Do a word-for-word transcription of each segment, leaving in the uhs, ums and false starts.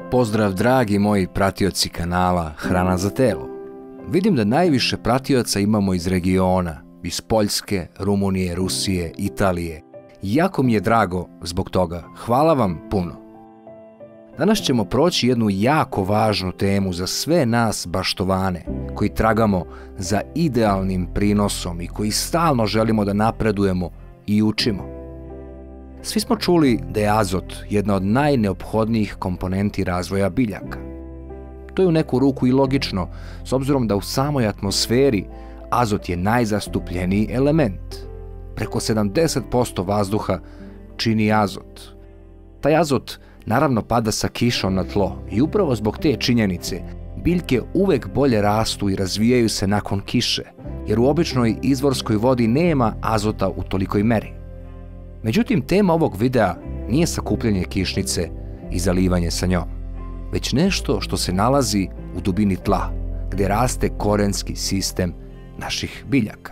Pozdrav dragi moji pratioci kanala Hrana za telo. Vidim da najviše pratioca imamo iz regiona, iz Poljske, Rumunije, Rusije, Italije. Jako mi je drago zbog toga. Hvala vam puno. Danas ćemo proći jednu jako važnu temu za sve nas baštovane koji tragamo za idealnim prinosom i koji stalno želimo da napredujemo i učimo. Svi smo čuli da je azot jedna od najneophodnijih komponenti razvoja biljaka. To je u neku ruku i logično, s obzirom da u samoj atmosferi azot je najzastupljeniji element. Preko sedamdeset posto vazduha čini azot. Taj azot naravno pada sa kišom na tlo i upravo zbog te činjenice biljke uvek bolje rastu i razvijaju se nakon kiše, jer u običnoj izvorskoj vodi nema azota u tolikoj meri. Međutim, tema ovog videa nije sakupljanje kišnice i zalivanje sa njom, već nešto što se nalazi u dubini tla, gdje raste korenski sistem naših biljaka.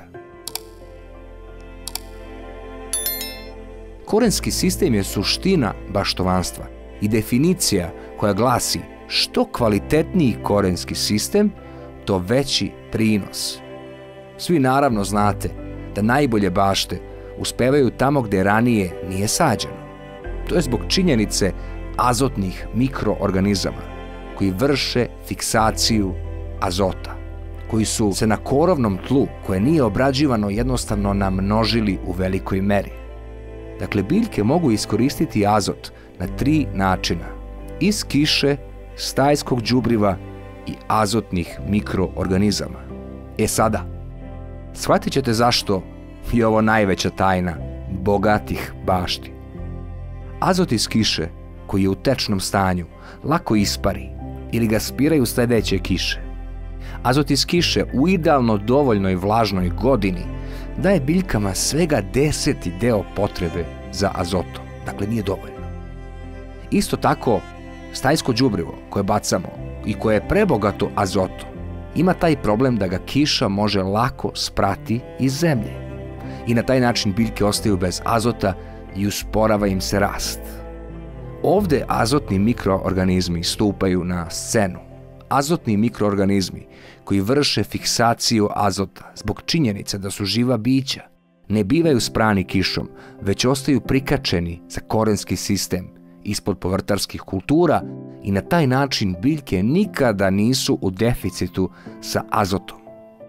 Korenski sistem je suština baštovanstva i definicija koja glasi što kvalitetniji korenski sistem, to veći prinos. Svi naravno znate da najbolje bašte uspevaju tamo gdje ranije nije sađeno. To je zbog činjenice azotnih mikroorganizama koji vrše fiksaciju azota, koji su se na korovnom tlu koje nije obrađivano jednostavno namnožili u velikoj meri. Dakle, biljke mogu iskoristiti azot na tri načina: iz kiše, stajskog đubriva i azotnih mikroorganizama. E sada, shvatit ćete zašto je ovo najveća tajna bogatih bašti. Azot iz kiše, koji je u tečnom stanju, lako ispari ili ga spiraju sljedeće kiše. Azot iz kiše u idealno dovoljnoj vlažnoj godini daje biljkama svega deseti deo potrebe za azotom, dakle nije dovoljno. Isto tako, stajsko đubrivo koje bacamo i koje je prebogato azotom ima taj problem da ga kiša može lako sprati iz zemlje i na taj način biljke ostaju bez azota i usporava im se rast. Ovdje azotni mikroorganizmi stupaju na scenu. Azotni mikroorganizmi koji vrše fiksaciju azota zbog činjenice da su živa bića ne bivaju sprani kišom, već ostaju prikačeni za korenski sistem ispod povrtarskih kultura i na taj način biljke nikada nisu u deficitu sa azotom.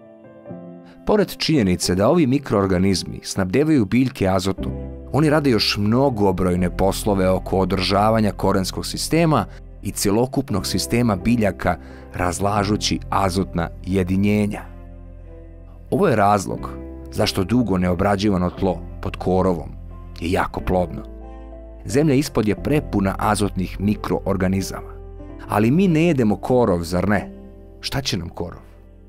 Pored činjenice da ovi mikroorganizmi snabdevaju biljke azotom, oni rade još mnogobrojne poslove oko održavanja korenskog sistema i cjelokupnog sistema biljaka razlažući azotna jedinjenja. Ovo je razlog zašto dugo neobrađivano tlo pod korovom je jako plodno. Zemlja ispod je prepuna azotnih mikroorganizama. Ali mi ne jedemo korov, zar ne? Šta će nam korov?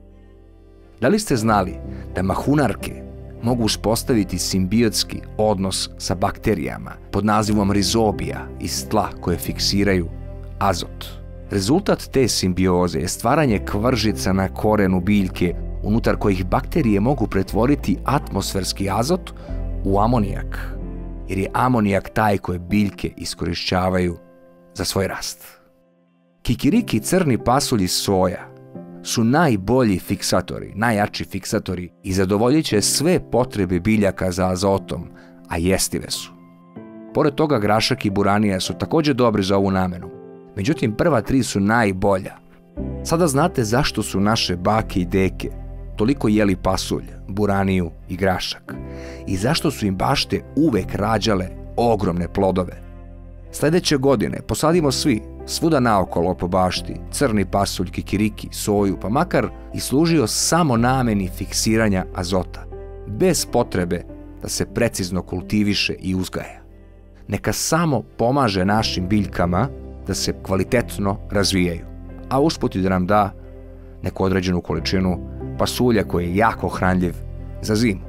Da li ste znali da mahunarke mogu uspostaviti simbiotski odnos sa bakterijama pod nazivom rizobija iz tla koje fiksiraju azot? Rezultat te simbioze je stvaranje kvržica na korenu biljke unutar kojih bakterije mogu pretvoriti atmosferski azot u amonijak, jer je amonijak taj koje biljke iskorišćavaju za svoj rast. Kikiriki, crni pasulj i soja su najbolji fiksatori, najjači fiksatori i zadovoljit će sve potrebe biljaka za azotom, a jestive su. Pored toga grašak i buranija su također dobri za ovu namenu, međutim prva tri su najbolja. Sada znate zašto su naše bake i deke toliko jeli pasulj, buraniju i grašak i zašto su im bašte uvek rađale ogromne plodove. Sljedeće godine posadimo svi, svuda naokolo po bašti, crni pasulj, kikiriki, soju, pa makar i služio samo nameni fiksiranja azota, bez potrebe da se precizno kultiviše i uzgaja. Neka samo pomaže našim biljkama da se kvalitetno razvijaju, a usput i da nam da neku određenu količinu pasulja koji je jako hranljiv za zimu.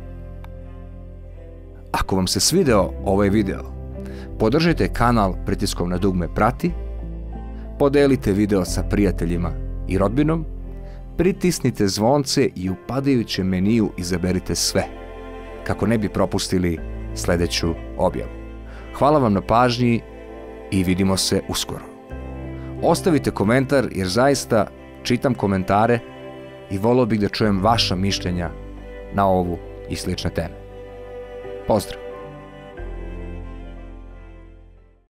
Ako vam se svideo ovaj video, podržite kanal pritiskom na dugme prati, podelite video sa prijateljima i rodbinom, pritisnite zvonce i u padajućem meniju izaberite sve, kako ne bi propustili sljedeću objavu. Hvala vam na pažnji i vidimo se uskoro. Ostavite komentar jer zaista čitam komentare i volio bih da čujem vaša mišljenja na ovu i slične teme. Pozdrav!